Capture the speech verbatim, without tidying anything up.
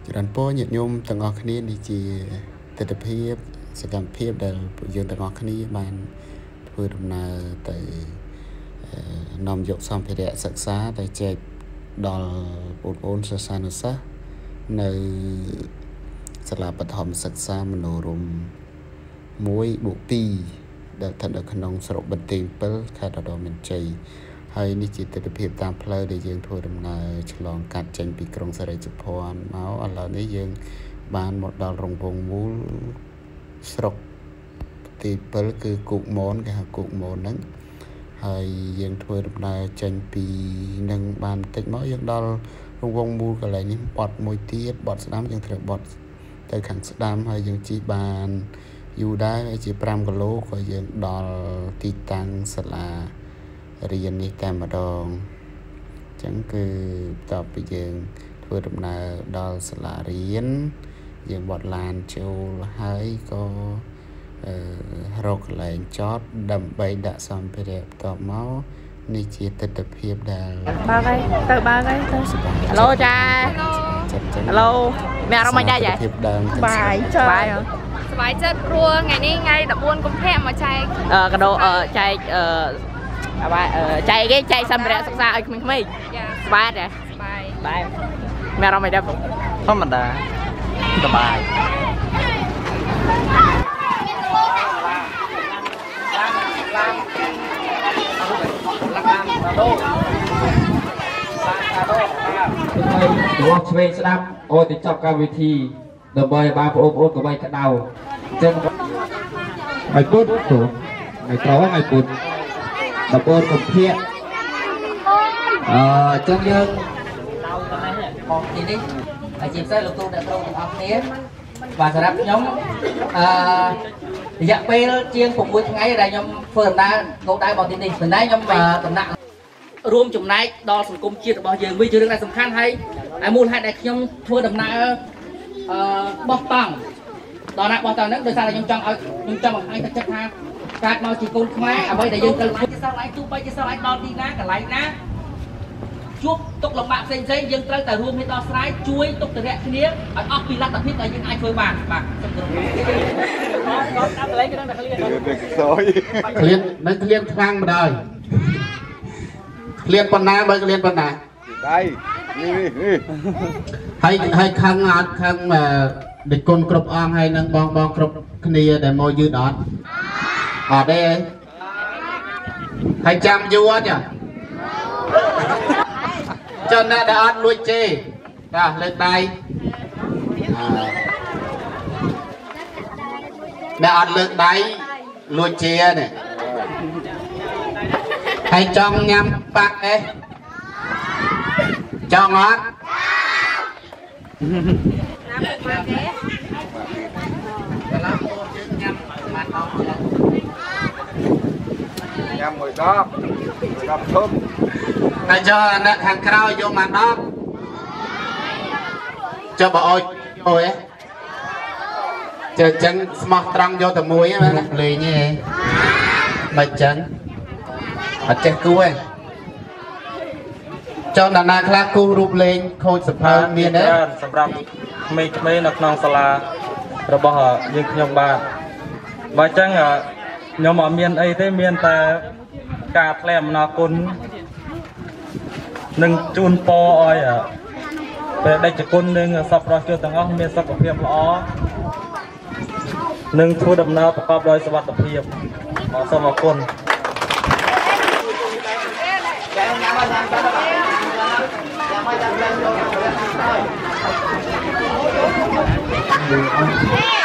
ច្រើនពរញាតិញោមទាំងអស់គ្នានេះជាទស្សនវិជ្ជាសកម្មភាពដែលយើងទាំងអស់គ្នាបានធ្វើដំណើរទៅនាំយកសម្ភារៈសិក្សាទៅចែកដល់បងប្អូនសិស្សានុសិស្សនៅសាលាបឋមសិក្សាមនោរម្យមួយបូកពីរដែលស្ថិតនៅក្នុងស្រុកបន្ទាយពីលខេត្តឧត្តរមានជ័យហើយនេះជាទស្សនវិជ្ជាតាមផ្លូវដែលយើងធ្វើដំណើរឆ្លងកាត់ចេញពីក្រុងសេរីសុភ័ណ្ឌមកឥឡូវនេះយើងបានមកដល់រង្វង់មូលស្រុកបន្ទាយពីលគឺគូកមនគេហៅគូកមនហ្នឹងហើយយើងធ្វើដំណើរចេញពីនឹងបានបន្តិចមកយើងដល់រង្វង់មូលកន្លែងនេះបត់មួយទៀតបត់ស្ដាំយើងត្រូវបត់ទៅខាងស្ដាំហើយយើងជិះបានយូរដែរហើយជា5គីឡូក៏យើងដល់ទីតាំងសាលារៀននេះតែម្ដងអញ្ចឹងគឺបន្ទាប់ពីយើងធ្វើដំណើរដល់សាលារៀនយើងបត់ឡានចូលហើយក៏អឺរកកន្លែងចតដើម្បីដាក់សម្ភារៈបន្ទាប់មកនេះជាទស្សនវិជ្ជាដែលបើកហើយទៅបើកហើយទៅហៅឡូចាហៅឡូមានអារម្មណ៍មិនដែរចាបាយចាបាយសบายចិត្តព្រោះថ្ងៃនេះថ្ងៃ14កុម្ភៈមកចែកអឺកដោចែកអឺអាបាយចែកគេចែកសម្ភារៈសិក្សាឲ្យក្មេងៗចាសบายដែរសบายបាយមានអារម្មណ៍មិនដែរធម្មតាសบายរបស់ឆ្វេងស្ដាប់អូទៅចប់កម្មវិធីដើម្បីបានប្អូនប្អូនកុំឲ្យក្តៅចឹងឲ្យពុតទៅឲ្យត្រង់ឲ្យពុតដល់បងកុំភៀកអឺចឹងយើងមកទីនេះហើយជាពិសេសលោកគ្រូអ្នកគ្រូទាំងអស់គ្នាបាទសម្រាប់ខ្ញុំអឺរយៈពេលជាង6ថ្ងៃដែលខ្ញុំធ្វើដំណើរគោលដៅរបស់ទីនេះប៉ុន្តែខ្ញុំដំណាក់រួមចំណែកដល់សង្គមជាតិរបស់យើងវាជារឿងដែលសំខាន់ហើយហើយមូលហេតុដែលខ្ញុំធ្វើដំណើរអឺបោះតង់ដល់ណាបោះតង់ហ្នឹងដោយសារតែខ្ញុំចង់ឲ្យខ្ញុំចង់បង្ហាញទៅចិត្តថាកើតមកជាកូនខ្មែរអ្វីដែលយើងត្រូវធ្វើជាសោះឯងទោះបីជាសោះឯងដល់ទីណាកន្លែងណាជួបទុកលំបាកផ្សេងផ្សេងយើងត្រូវតែរួមគ្នាដោះស្រាយជួយទុកទរៈគ្នាឲ្យអស់ពីលទ្ធភាពដែលយើងអាចធ្វើបានបាទសូមគោរពគាត់តាមកន្លែងគេនឹងតែឃ្លានឃ្លានមិនឃ្លានខ្លាំងម្ដងឃ្លានប៉ុណ្ណាបើឃ្លានប៉ុណ្ណាដៃនេះនេះហើយហើយខឹងអត់ខឹងដឹកគុណគ្រប់អង្គហើយនឹងបងបងគ្រប់គ្នាដែលមកយឺតអត់អត់ទេហើយចាំយូរអត់ចាចុះអ្នកដែលអត់លួចជេបាទលើកដៃអ្នកអត់លើកដៃលួចជេនេះហើយចង់ញ៉ាំបាក់អេចង់អត់ញ៉ាំមួយដបមួយដបធំតែចុះអ្នកខាងក្រោយយកមកដបចុះបើអោយអូយចុះអញ្ចឹងស្មោះត្រង់យកតែមួយហ្នឹងលេងទេមិនអញ្ចឹងអត់ចេះគូទេចុះដល់ណាខ្លះគូរូបលេងខូចសភៅមានទេសម្រាប់ក្មេងៗនៅក្នុងសាលារបស់យើងខ្ញុំបាទបើអញ្ចឹងខ្ញុំអត់មានអីទេមានតែការថ្លែងអំណរគុណនឹងជូនពរឲ្យព្រះដេចគុណនឹងសពរបស់ជនទាំងអស់មានសុខភាពល្អនិងធ្វើដំណើរប្រកបដោយសុវត្ថិភាពសូមអរគុណ Yeah.